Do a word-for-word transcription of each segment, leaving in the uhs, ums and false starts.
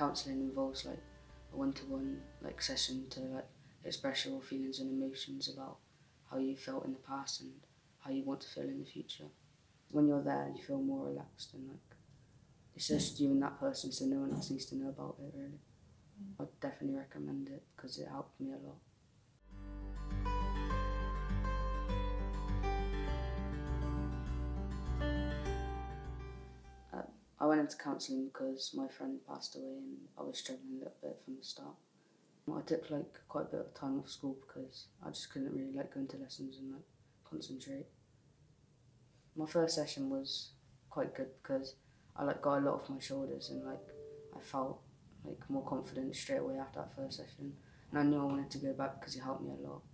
counselling involves like a one-to-one like session to like express your feelings and emotions about how you felt in the past and how you want to feel in the future. When you're there, you feel more relaxed and like it's just you and that person, so no one else needs to know about it really. I'd definitely recommend it because it helped me a lot. Uh, I went into counselling because my friend passed away and I was struggling a little bit from the start. I took like quite a bit of time off school because I just couldn't really like go into lessons and like concentrate. My first session was quite good because I like got a lot off my shoulders and like I felt like more confident straight away after that first session, and I knew I wanted to go back because he helped me a lot.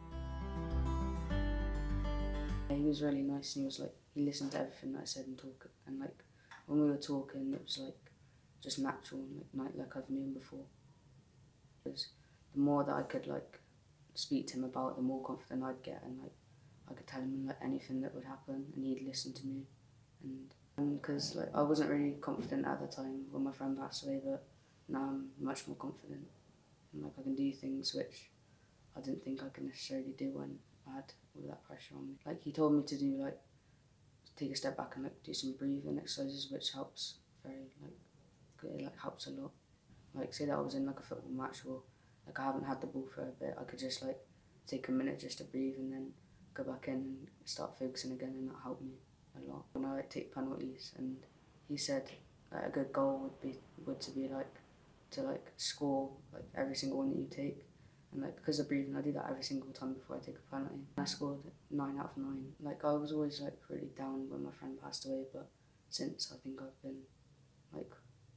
He was really nice and he was like he listened to everything that I said and talk and like when we were talking it was like just natural and like like I've known before. Because the more that I could like speak to him about it, the more confident I'd get and like I could tell him like anything that would happen and he'd listen to me. And because like I wasn't really confident at the time when my friend passed away, but now I'm much more confident and like I can do things which I didn't think I could necessarily do when I had all that pressure on me. Like he told me to do like take a step back and like do some breathing exercises, which helps very like it like helps a lot. Like say that I was in like a football match or like I haven't had the ball for a bit, I could just like take a minute just to breathe and then go back in and start focusing again, and that helped me a lot. When I like take penalties, and he said that a good goal would be would to be like to like score like every single one that you take, and like because of breathing I do that every single time before I take a penalty. I scored nine out of nine. Like I was always like really down when my friend passed away, but since I think I've been like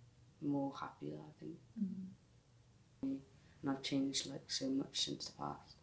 more happier, I think. Mm-hmm. And I've changed like so much since the past.